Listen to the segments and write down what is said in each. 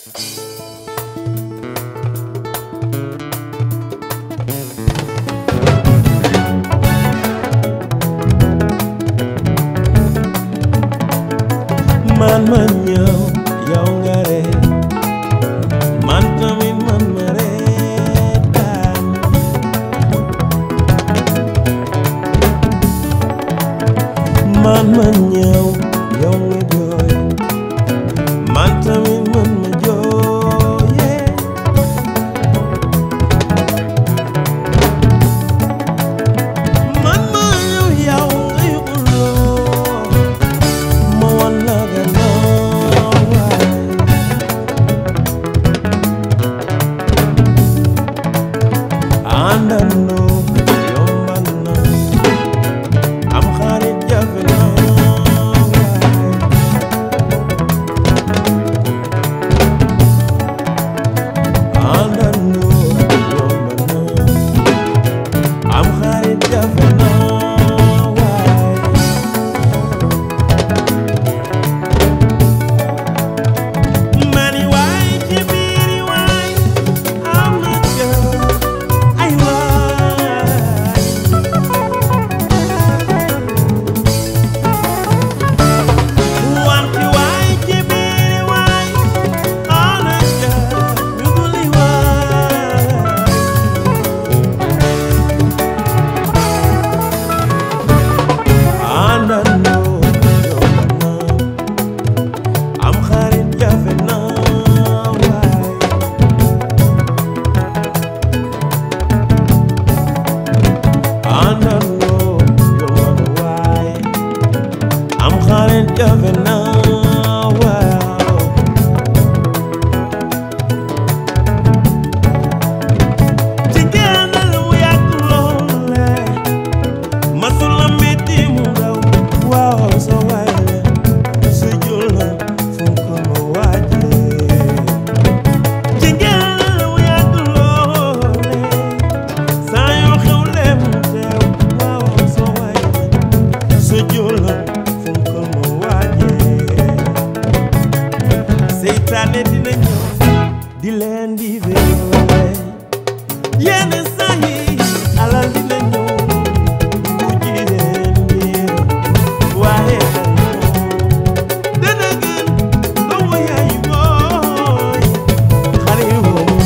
man ma ñëw yow nga ree man tamit man ma reetaan man ma ñëw yow nga jooy man tamit man ma jooyee man ma ñëw yow nga yóbbuloo ma wan la gannaaw waay àndandoo yomb na am xarit jafe na seytaane dina ñëw di leen di veewe yenn saa yi alal dina ñëw bu ji leen biir waaye dana gën doomu yaay booy xale yu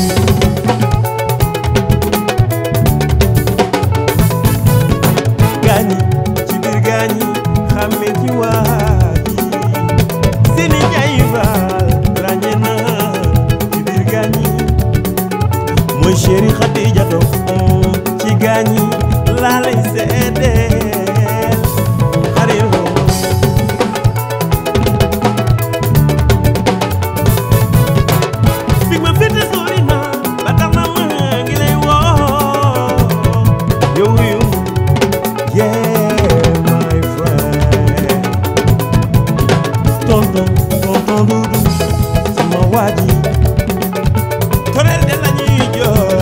gaañi ci biir gaañi xàmme ci waa seeni jaay baal ràññee na ci biir gaañi mooy chéri Khadija do ci gaañi laa lay seedeel xarit fi ma féete sori na ba tax na ma ngi lay woo yow yeah my friend tonton Dudu sama waaji torel de la ñuy jox